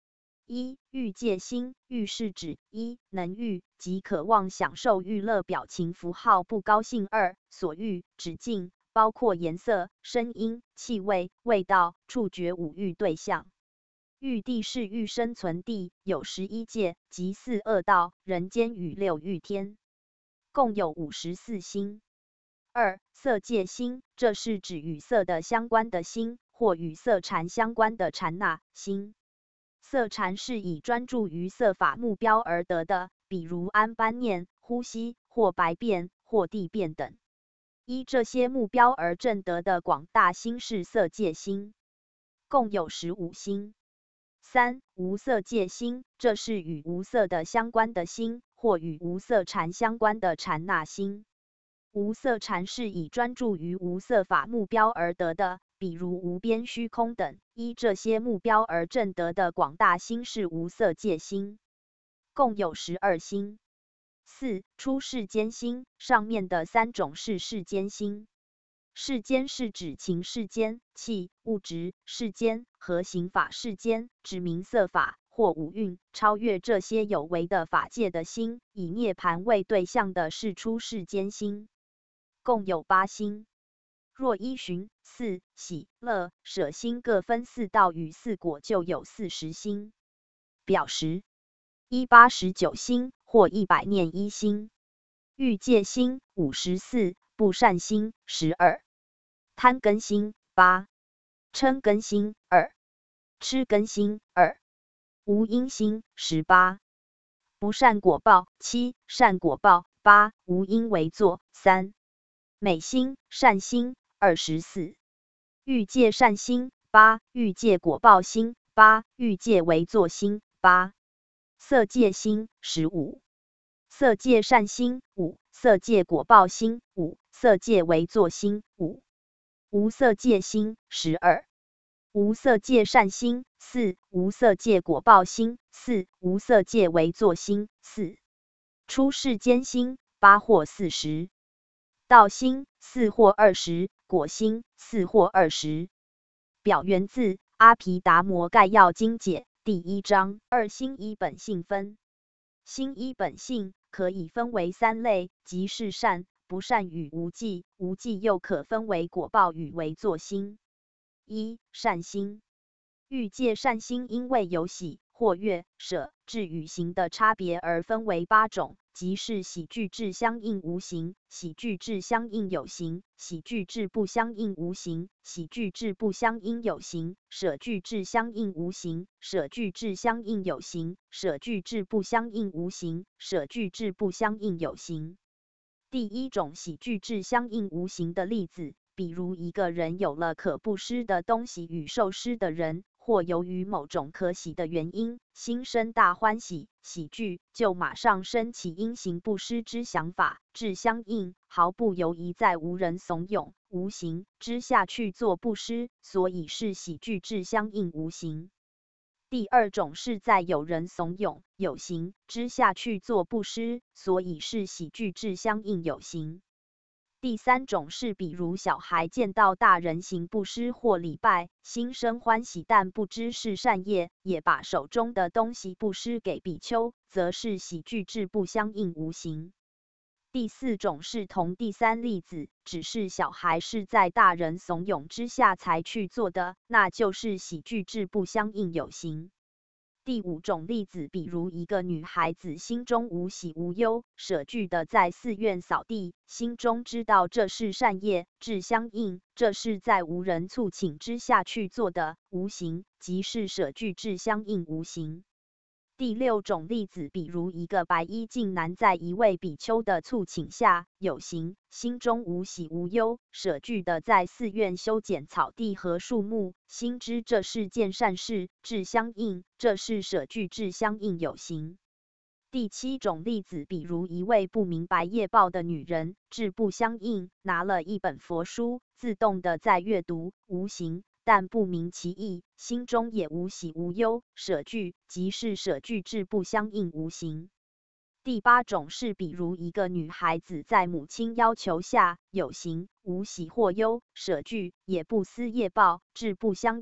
一、欲界心，欲是指一、能欲即渴望享受欲乐表情符号不高兴；二、所欲指境，包括颜色、声音、气味、味道、触觉五欲对象。欲地是欲生存地，有十一界，即四恶道、人间与六欲天，共有五十四心。二、色界心，这是指与色的相关的心，或与色禅相关的禅那心。色禅是以专注于色法目标而得的，比如安般念、呼吸或白变或地变等。依这些目标而证得的广大心是色界心，共有十五心。三、无色界心，这是与无色的相关的心，或与无色禅相关的禅那心。无色禅是以专注于无色法目标而得的，比如无边虚空等。依这些目标而证得的广大心是无色界心，共有十二心。四、出世间心，上面的三种是世间心。世间是指情世间、气、物质世间和行法世间，指明色法或五蕴，超越这些有为的法界的心，以涅槃为对象的是出世间心，共有八心。若依循四、喜、乐、舍心各分四道与四果，就有四十心。表十一八十九心或一百念一心。欲界心五十四，不善心十二，贪根心八，嗔根心二，痴根心二，无因心十八，不善果报七，善果报八，无因为作三，美心善心二十四，欲界善心八，欲界果报心八，欲界为作心八，色界心十五，色界善心五，色界果报心五，色界为作心五，无色界心十二，无色界善心四，无色界果报心四，无色界为作心四，出世间心八或四十，道心四或二十，果心四或二十。表源自《阿毗达摩概要经解》第一章。二、心依本性分。心依本性可以分为三类，即是善、不善与无记。无记又可分为果报与为作心。一、善心。欲界善心因为有喜、或悦、舍、智与行的差别而分为八种，即是喜具智相应无形，喜具智相应有形，喜具智不相应无形，喜具智不相应有形，舍具智相应无形，舍具智相应有形，舍具智不相应无形，舍具智不相应有形。第一种喜具智相应无形的例子，比如一个人有了可布施的东西与受施的人，或由于某种可喜的原因，心生大欢喜，喜具就马上升起应行布施之想法，智相应，毫不犹疑在无人怂恿、无形之下去做布施，所以是喜具智相应无形。第二种是在有人怂恿、有形之下去做布施，所以是喜具智相应有形。第三种是比如小孩见到大人行布施或礼拜，心生欢喜，但不知是善业，也把手中的东西布施给比丘，则是喜具智不相应无形。第四种是同第三例子，只是小孩是在大人怂恿之下才去做的，那就是喜具智不相应有形。第五种例子，比如一个女孩子心中无喜无忧，舍具的在寺院扫地，心中知道这是善业，智相应，这是在无人促请之下去做的，无形，即是舍具智相应无形。第六种例子，比如一个白衣净男在一位比丘的促请下，有形，心中无喜无忧，舍具的在寺院修剪草地和树木，心知这是件善事，智相应，这是舍具智相应有形。第七种例子，比如一位不明白业报的女人，智不相应，拿了一本佛书，自动的在阅读，无形，但不明其意，心中也无喜无忧，舍具即是舍具智不相应无形。第八种是比如一个女孩子在母亲要求下，有形，无喜或忧，舍具也不思业报，智不相应，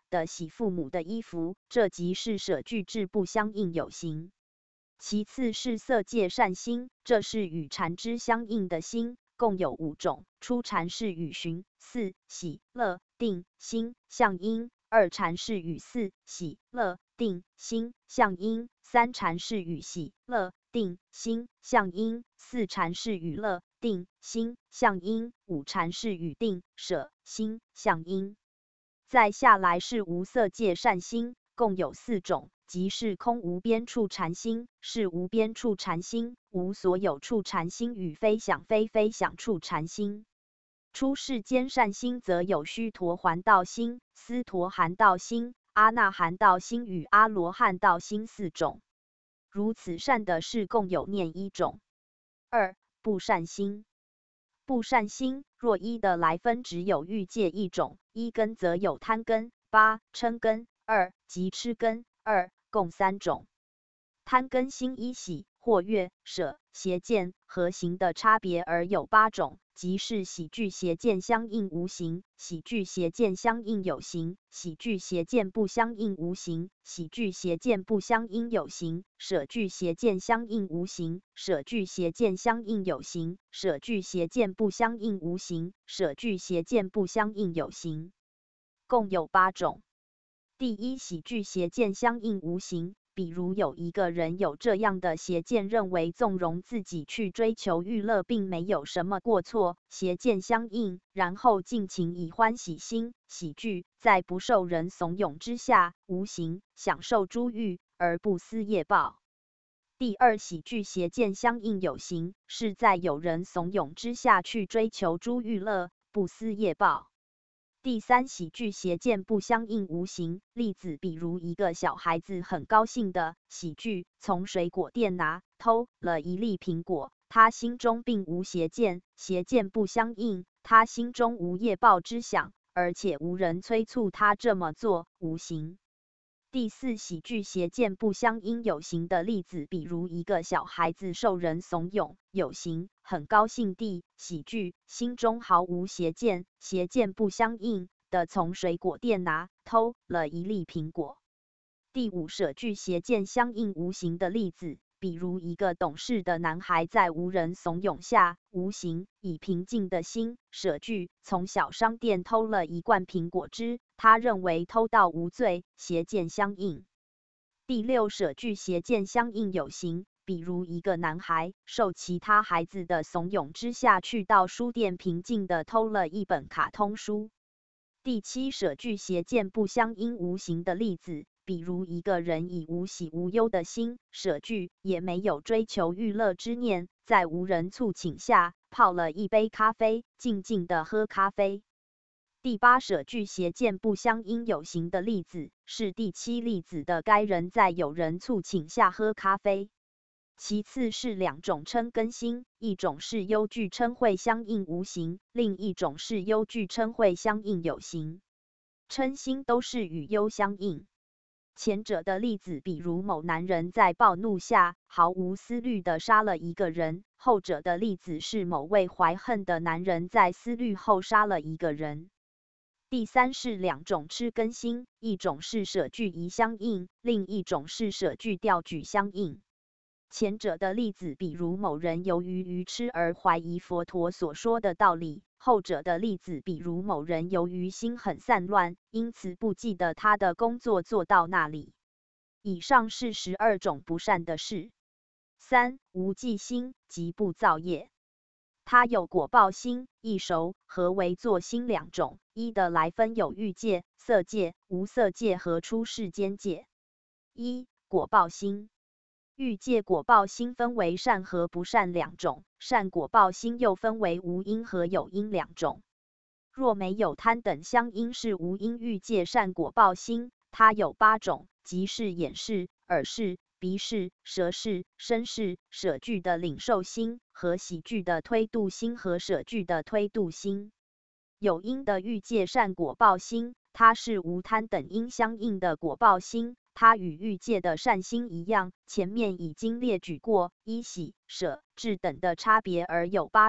的洗父母的衣服，这即是舍具质不相应有形。其次是色界善心，这是与禅之相应的心，共有五种。初禅是与寻、四喜、乐、定、心相应；二禅是与四喜、乐、定、心相应；三禅是与喜、乐、定、心相应；四禅是与乐、定、心相应；五禅是与定、舍、心相应。再下来是无色界善心，共有四种，即是空无边处禅心、是无边处禅心、无所有处禅心与非想非非想处禅心。出世间善心则有须陀洹道心、斯陀含道心、阿那含道心与阿罗汉道心四种。如此善的事共有念一种。二、不善心。不善心若一的来分只有欲界一种，一根则有贪根、八嗔根、二即痴根，二共三种。贪根心依喜、或悦、舍、邪见和行的差别而有八种，即是喜具邪见相应无形，喜具邪见相应有形，喜具邪见不相应无形，喜具邪见不相应有形，舍具邪见相应无形，舍具邪见相应有形，舍具邪见不相应无形，舍具邪见不相应有形，共有八种。第一，喜具邪见相应无形。比如有一个人有这样的邪见，认为纵容自己去追求欲乐并没有什么过错，邪见相应，然后尽情以欢喜心喜具，在不受人怂恿之下，无形享受诸欲而不思业报。第二，喜具邪见相应有形，是在有人怂恿之下去追求诸欲乐，不思业报。第三，喜具邪见不相应无形。例子比如一个小孩子很高兴的喜具，从水果店拿偷了一粒苹果，他心中并无邪见，邪见不相应，他心中无业报之想，而且无人催促他这么做，无形。第四，喜具邪见不相应有形的例子，比如一个小孩子受人怂恿，有形，很高兴地喜具，心中毫无邪见，邪见不相应的从水果店拿偷了一粒苹果。第五，舍具邪见相应无形的例子，比如一个懂事的男孩在无人怂恿下，无形以平静的心舍具，从小商店偷了一罐苹果汁，他认为偷盗无罪，邪见相应。第六，舍具邪见相应有形，比如一个男孩受其他孩子的怂恿之下，去到书店平静地偷了一本卡通书。第七，舍具邪见不相应无形的例子，比如一个人以无喜无忧的心舍具，也没有追求欲乐之念，在无人促请下泡了一杯咖啡，静静地喝咖啡。第八，舍具邪见不相应有形的例子，是第七例子的该人在有人促请下喝咖啡。其次是两种嗔根心，一种是忧惧嗔恚相应无形，另一种是忧惧嗔恚相应有形。嗔心都是与忧相应。前者的例子，比如某男人在暴怒下毫无思虑地杀了一个人；后者的例子是某位怀恨的男人在思虑后杀了一个人。第三是两种痴根心，一种是舍具疑相应，另一种是舍具调举相应。前者的例子，比如某人由于愚痴而怀疑佛陀所说的道理；后者的例子，比如某人由于心很散乱，因此不记得他的工作做到那里。以上是十二种不善的事。三、无记心，即不造业。它有果报心、易熟和为作心两种。一的来分有欲界、色界、无色界和出世间界。一、果报心。欲界果报心分为善和不善两种，善果报心又分为无因和有因两种。若没有贪等相因是无因欲界善果报心，它有八种，即是眼视、耳视、鼻视、舌视、身视、舍具的领受心和喜具的推度心和舍具的推度心。有因的欲界善果报心，它是无贪等因相应的果报心，它与欲界的善心一样，前面已经列举过依喜、舍、智等的差别而有八种，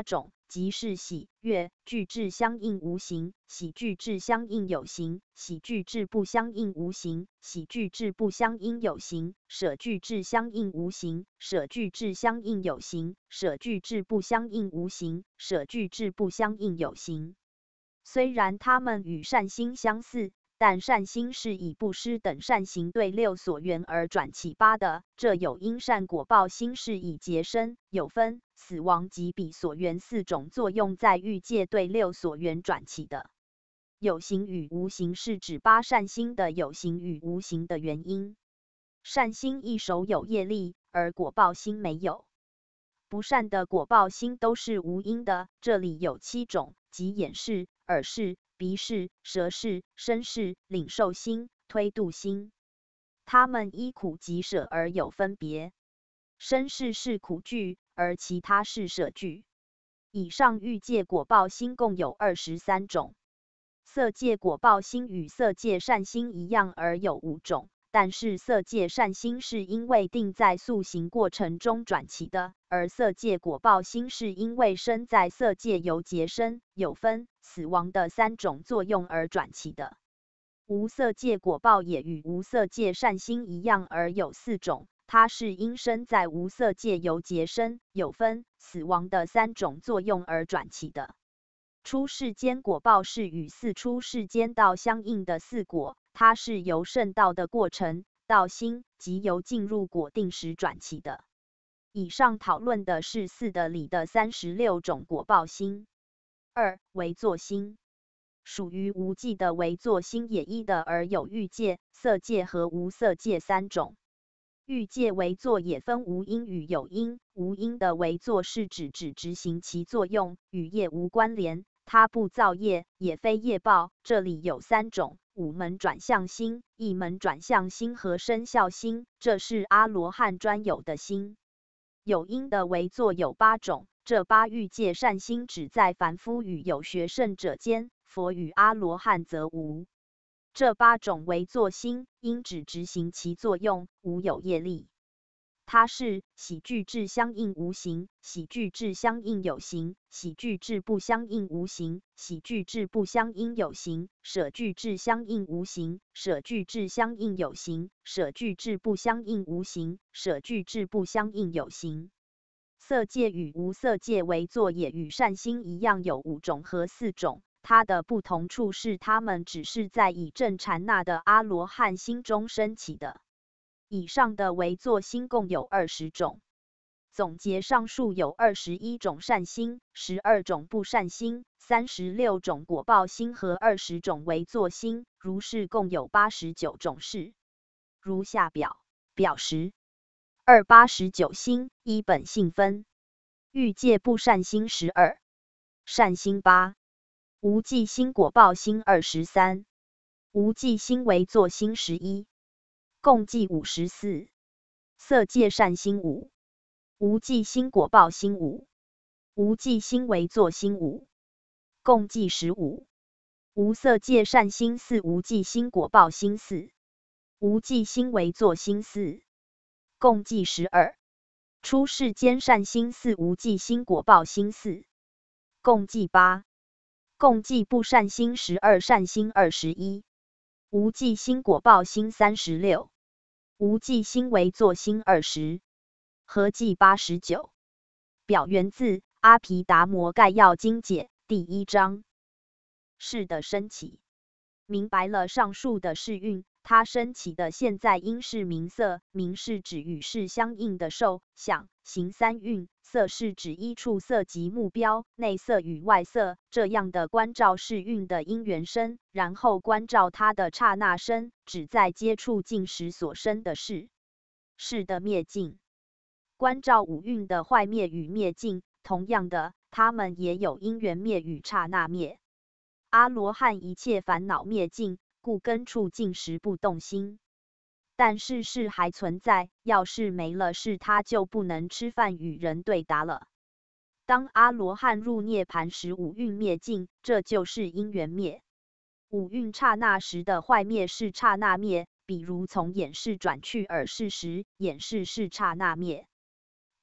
即是喜悦具质相应无形，喜具质相应有形，喜具质不相应无形，喜具质不相应有形，舍具质相应无形，舍具质相应有形，舍具质不相应无形，舍具质不相应有形。虽然它们与善心相似，但善心是以布施等善行对六所缘而转启发的，这有因善果报心是以劫生、有分、死亡及彼所缘四种作用在欲界对六所缘转起的。有形与无形是指八善心的有形与无形的原因。善心一手有业力，而果报心没有。不善的果报心都是无因的，这里有七种，即眼识、耳识、鼻识、舌识、身识、领受心、推度心。它们依苦及舍而有分别。身识是苦具，而其他是舍具。以上欲界果报心共有二十三种。色界果报心与色界善心一样，而有五种。但是色界善心是因为定在塑形过程中转起的，而色界果报心是因为生在色界由劫生、有分、死亡的三种作用而转起的。无色界果报也与无色界善心一样，而有四种，它是因生在无色界由劫生、有分、死亡的三种作用而转起的。出世间果报是与四出世间道相应的四果，它是由圣道的过程、道心及由进入果定时转起的。以上讨论的是四的里的三十六种果报心。二、为作心。属于无记的为作心也依的而有欲界、色界和无色界三种。欲界为作也分无因与有因，无因的为作是指只执行其作用，与业无关联。它不造业，也非业报。这里有三种：五门转向心、一门转向心和生效心，这是阿罗汉专有的心。有因的为作有八种，这八欲界善心只在凡夫与有学圣者间，佛与阿罗汉则无。这八种为作心，因只执行其作用，无有业力。它是喜具质相应无形，喜具质相应有形，喜具质不相应无形，喜具质不相应有形，舍具质相应无形，舍具质相应有形，舍具质不相应无形，舍具质不相应有形。色界与无色界为作也与善心一样有五种和四种，它的不同处是它们只是在以正禅那的阿罗汉心中升起的。以上的为作心共有二十种。总结上述有二十一种善心，十二种不善心，三十六种果报心和二十种为作心，如是共有八十九种事。如下表。表十。二八十九心，依本性分。欲界不善心十二，善心八，无记心果报心二十三，无记心为作心十一。共计五十四。色界善心五，无记心果报心五，无记心为作心五，共计十五。无色界善心四，无记心果报心四，无记心为作心四，共计十二。出世间善心四，无记心果报心四，共计八。共计不善心十二，善心二十一，无记心果报心三十六。无记心为作心二十，合计八十九。表源自《阿毗达摩概要经解》第一章。事的升起，明白了上述的事蕴，它升起的现在因是名色，名是指与事相应的受、想、行三蕴，色是指依处色及目标，内色与外色，这样的观照事蕴的因缘生，然后观照它的刹那生，只在接触境时所生的事。事的灭尽，观照五蕴的坏灭与灭尽，同样的，它们也有因缘灭与刹那灭。阿罗汉一切烦恼灭尽，故根触境时不动心。但是事还存在，要是没了事，他就不能吃饭与人对答了。当阿罗汉入涅盘时，五蕴灭尽，这就是因缘灭。五蕴刹那时的坏灭是刹那灭，比如从眼识转去耳识时，眼识是刹那灭。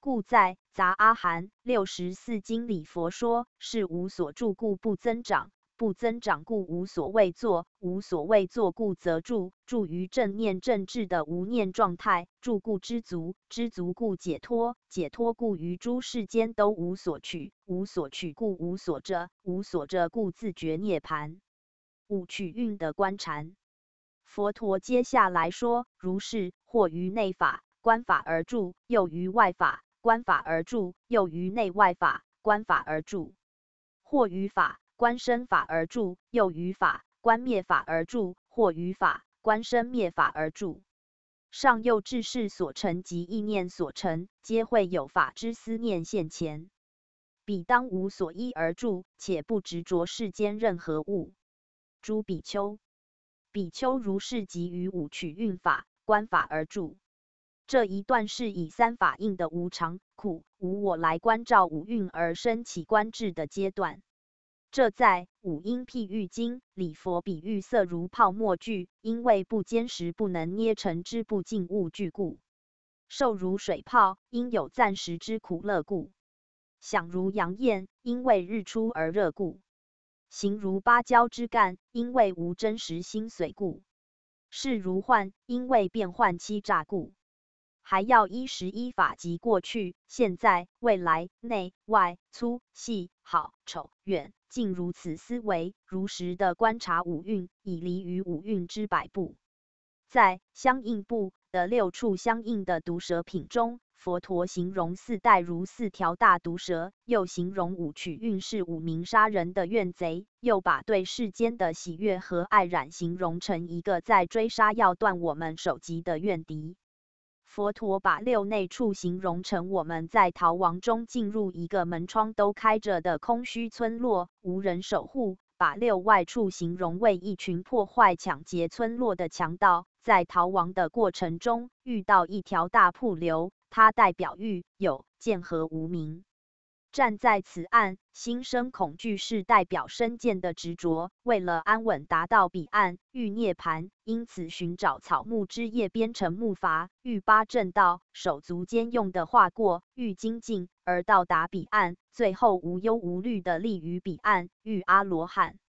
故在杂阿含六十四经里佛说，是无所住故不增长，不增长故无所谓作，无所谓作故则住，住于正念正智的无念状态，住故知足，知足故解脱，解脱故于诸世间都无所取，无所取故无所着，无所着故自觉涅槃。五取运的观禅。佛陀接下来说，如是，或于内法观法而住，又于外法观法而住，又于内外法观法而住，或于法观生法而住，又于法观灭法而住，或于法观生灭法而住。上又至事所成及意念所成，皆会有法之思念现前。彼当无所依而住，且不执着世间任何物。诸比丘，比丘如是即于五取运法观法而住。这一段是以三法印的无常、苦、无我来观照五蕴而生起观智的阶段。这在五因譬喻经里佛比喻色如泡沫具，因为不坚实不能捏成之不净物具故；受如水泡，因有暂时之苦乐故；想如阳焰，因为日出而热故；形如芭蕉之干，因为无真实心髓故；事如幻，因为变幻欺诈故。还要依十一法即过去、现在、未来、内外、粗细、好丑远近如此思维，如实的观察五蕴，以离于五蕴之百部。在相应部的六处相应的毒蛇品中，佛陀形容四代如四条大毒蛇，又形容五取运是五名杀人的怨贼，又把对世间的喜悦和爱染形容成一个在追杀要断我们首级的怨敌。佛陀把六内处形容成我们在逃亡中进入一个门窗都开着的空虚村落，无人守护；把六外处形容为一群破坏抢劫村落的强盗，在逃亡的过程中遇到一条大瀑流，它代表欲、有、见和无明。站在此岸，心生恐惧是代表身见的执着，为了安稳达到彼岸，欲涅槃，因此寻找草木枝叶编成木筏，欲八正道，手足兼用的划过，欲精进而到达彼岸，最后无忧无虑的立于彼岸，欲阿罗汉。